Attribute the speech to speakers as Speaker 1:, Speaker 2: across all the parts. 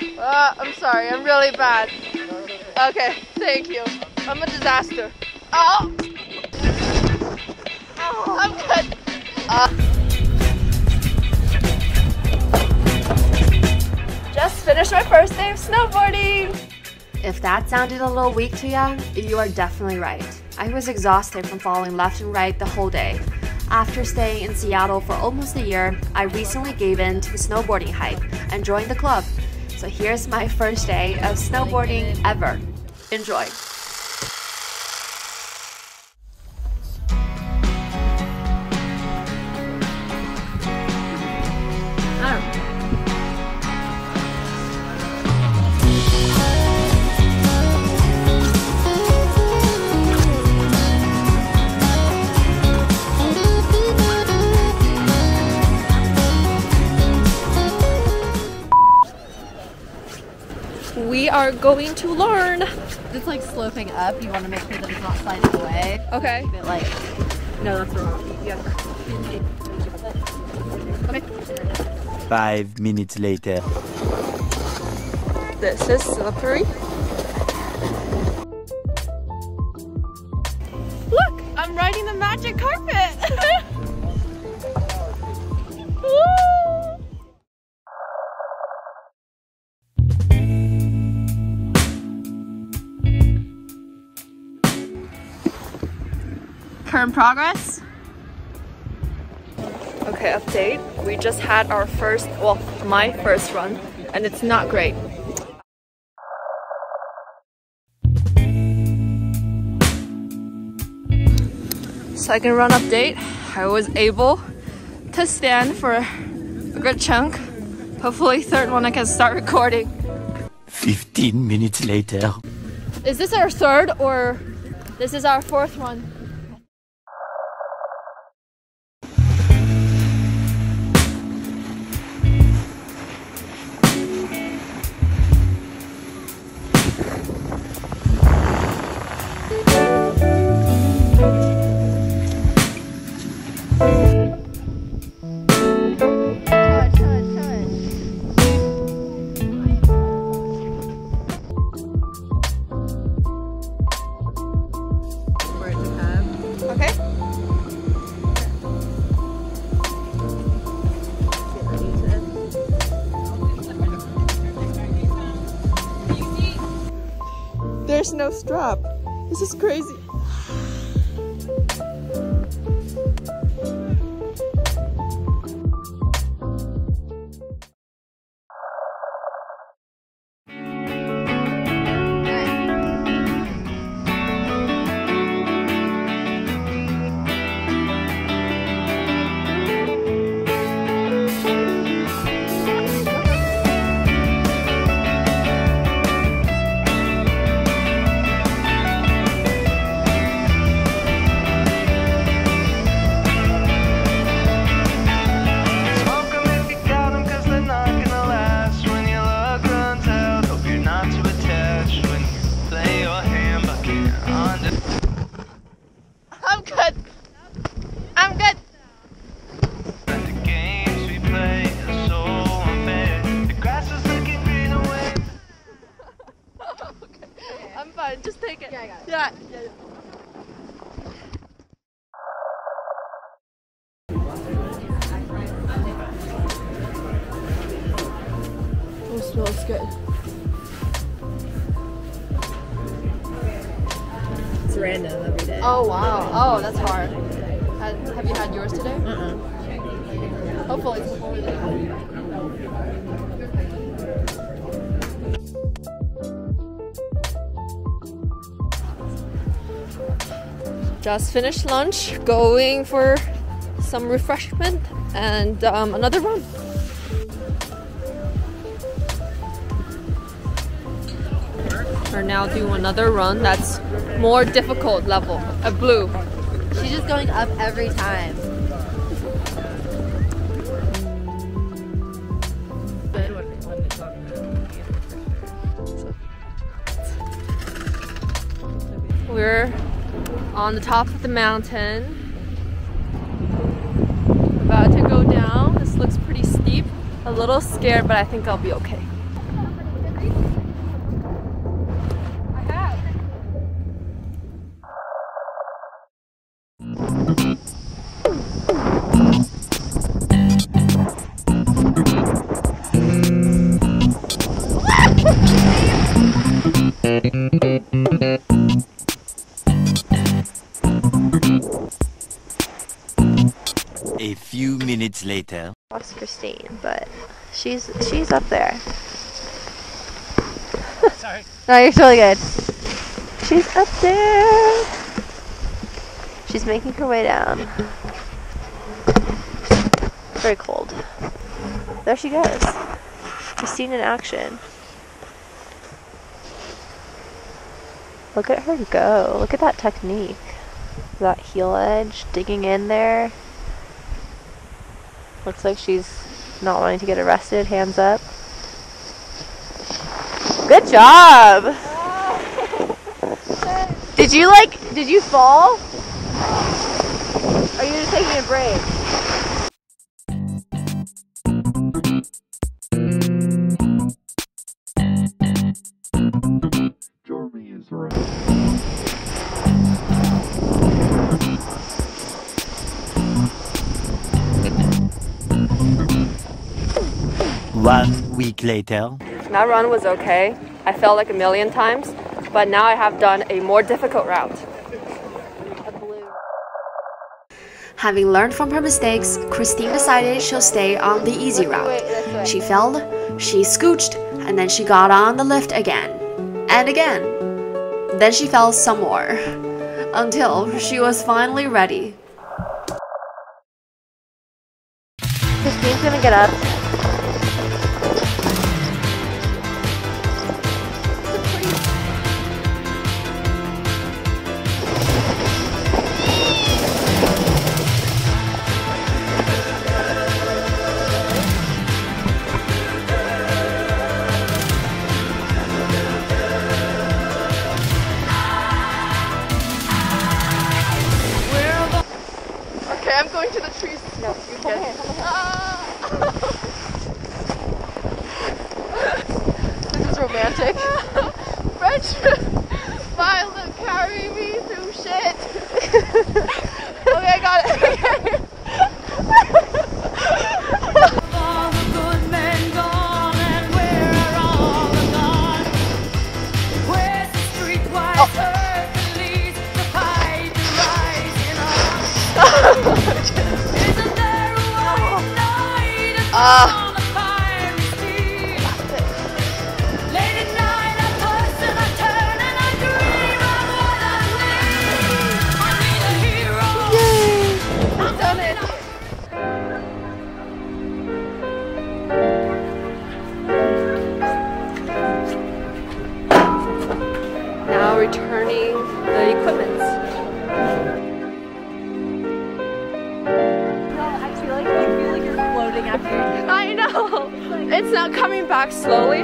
Speaker 1: I'm sorry, I'm really bad. Okay, thank you. I'm a disaster. Oh! Oh, I'm good. Just finished my first day of snowboarding.
Speaker 2: If that sounded a little weak to ya, you are definitely right. I was exhausted from falling left and right the whole day. After staying in Seattle for almost a year, I recently gave in to the snowboarding hype and joined the club. So here's my first day of snowboarding ever. Enjoy.
Speaker 1: We are going to learn.
Speaker 3: It's like sloping up. You want to make sure that it's not sliding away.
Speaker 1: Okay.
Speaker 3: Keep it like, no, that's wrong. Yeah.
Speaker 1: Okay.
Speaker 4: 5 minutes later.
Speaker 1: This is slippery. Look, I'm riding the magic carpet. Woo! Current progress. Okay, update. We just had our first, well, my first run, and it's not great. Second run update. I was able to stand for a good chunk. Hopefully third one I can start recording.
Speaker 4: 15 minutes later.
Speaker 1: Is this our third or this is our fourth one? There's no strap. This is crazy. I'm good. I'm fine. Just take it. Yeah, I got it. Yeah. Oh, it smells good.
Speaker 3: It's random every day.
Speaker 1: Oh wow. Oh, that's hard. Have you had yours today? Hopefully it's before then. Just finished lunch, going for some refreshment and another run. We're now doing another run that's more difficult level, a blue.
Speaker 3: She's just going up every time.
Speaker 1: We're on the top of the mountain, about to go down. This looks pretty steep. A little scared, but I think I'll be okay.
Speaker 2: as Christine, but she's up there.
Speaker 1: Sorry.
Speaker 2: No, you're totally good. She's up there. She's making her way down. Very cold. There she goes. Christine in action. Look at her go. Look at that technique. That heel edge, digging in there. Looks like she's not wanting to get arrested. Hands up. Good job! Did you fall? Or are you just taking a break?
Speaker 4: Jeremy is right. One week later.
Speaker 1: That run was okay. I fell like a million times, but now I have done a more difficult route.
Speaker 2: Having learned from her mistakes, Christine decided she'll stay on the easy route. She fell, she scooched, and then she got on the lift again. And again. Then she fell some more. Until she was finally ready. Christine's gonna get up.
Speaker 1: I'm going to the trees. No, you're good. This is romantic. French Violet carry me through shit. Okay, I got it. All the good men gone, and where are all the gone? Where's the streetwise earth leads the fight rising on? Isn't there a white night on the fiery steed? Late at night I toss and I turn and I dream of what I need. I need a hero. Yay! I've done it. Now returning the equipment. I know! It's not coming back slowly.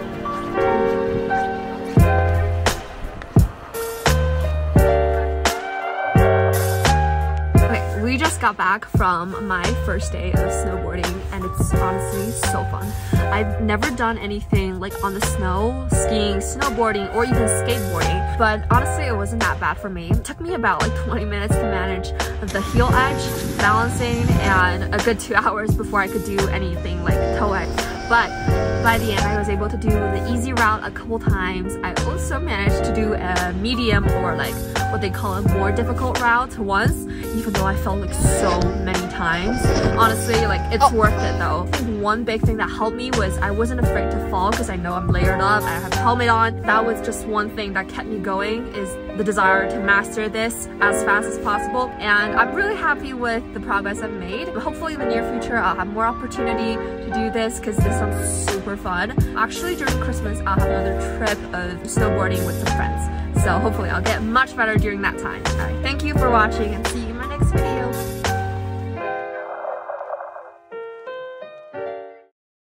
Speaker 1: Okay, we just got back from my first day of snowboarding and it's honestly so fun. I've never done anything like on the snow, skiing, snowboarding, or even skateboarding, but honestly it wasn't that bad for me. It took me about like 20 minutes to manage the heel edge, balancing, and a good 2 hours before I could do anything like toe edge. But by the end I was able to do the easy route a couple times. I also managed to do a medium, or like what they call a more difficult route once, even though I fell like so many times. Honestly, like it's worth it though. I think one big thing that helped me was I wasn't afraid to fall because I know I'm layered up, I have a helmet on. That was just one thing that kept me going, is the desire to master this as fast as possible. And I'm really happy with the progress I've made. Hopefully in the near future I'll have more opportunity to do this because this sounds super fun. Actually during Christmas I'll have another trip of snowboarding with some friends. So hopefully I'll get much better during that time. Alright, thank you for watching and see you